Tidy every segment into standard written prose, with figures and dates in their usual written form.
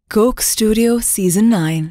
Coke Studio Season 9.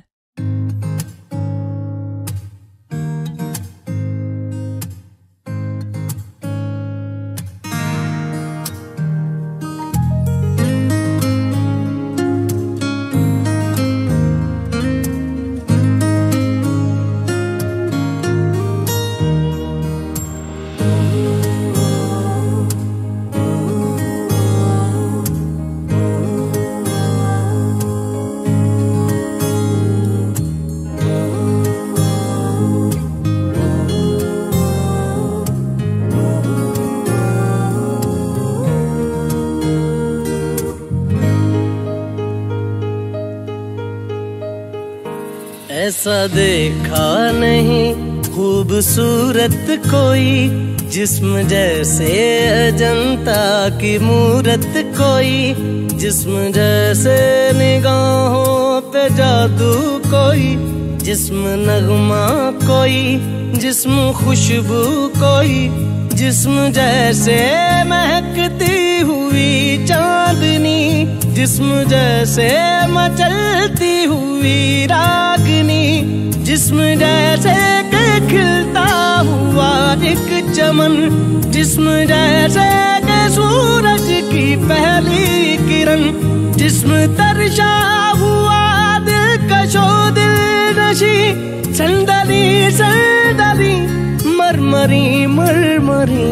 ऐसा देखा नहीं खूबसूरत कोई, जिस्म जैसे अजंता की मूरत कोई, जिस्म जैसे निगाहों पे जादू कोई, जिस्म नगमा कोई, जिस्म खुशबू कोई, जिस्म जैसे महकती हुई चांदनी, जिस्म जैसे मचलती हुई रागनी, जिस्म जैसे के खिलता हुआ एक चमन, जिस्म जैसे के सूरज की पहली किरण, जिस्म तरशा हुआ दिलकशो दिलनशी, संदली संदली मरमरी मरमरी।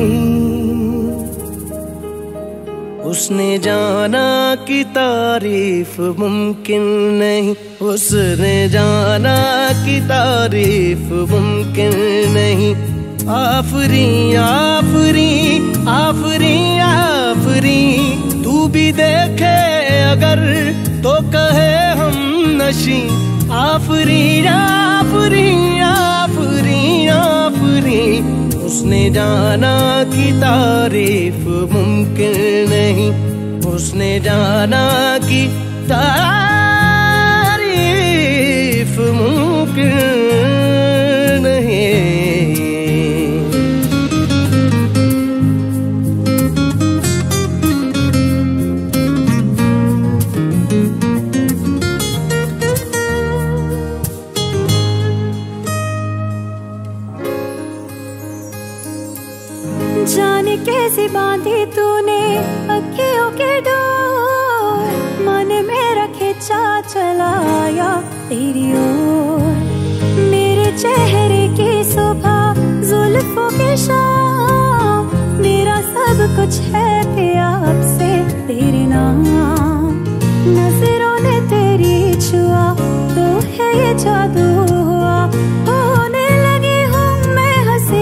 उसने जाना कि तारीफ मुमकिन नहीं, उसने जाना कि तारीफ मुमकिन नहीं। आफरी आफरी आफरी आफरी, तू भी देखे अगर तो कहे हम नशी। आफरी आफरी आफरी आफरी, उसने जाना कि तारीफ मुमकिन नहीं, उसने जाना कि तारीफ मुमकिन नहीं। जाने कैसे बांधी तूने अखियों के डोर, मन मेरा खिंचा चलाया तेरी ओर। मेरे चेहरे की सुबह जुल्फों की शाम, मेरा सब कुछ है प्यार से तेरे नाम। नजरों ने तेरी छुआ तो है ये जादू हुआ, होने लगी हूँ मैं हंसी।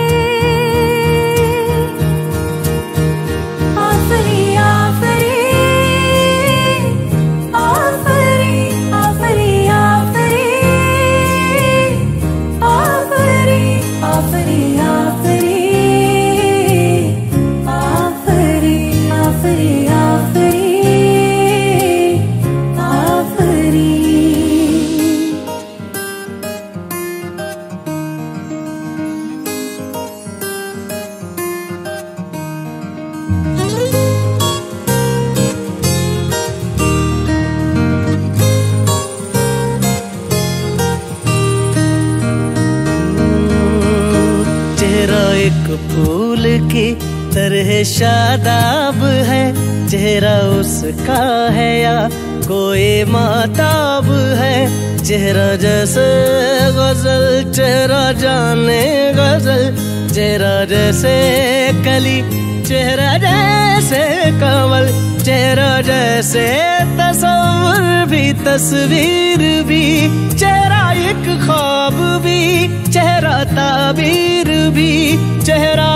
एक फूल की तरह शादाब है, चेहरा उसका है या कोई माताब है। चेहरा जैसे गजल, चेहरा जाने गजल, चेहरा जैसे कली, चेहरा जैसे कमल, चेहरा जैसे तस्वीर भी तस्वीर भी, चेहरा एक ख्वाब भी, चेहरा ताबीर भी, चेहरा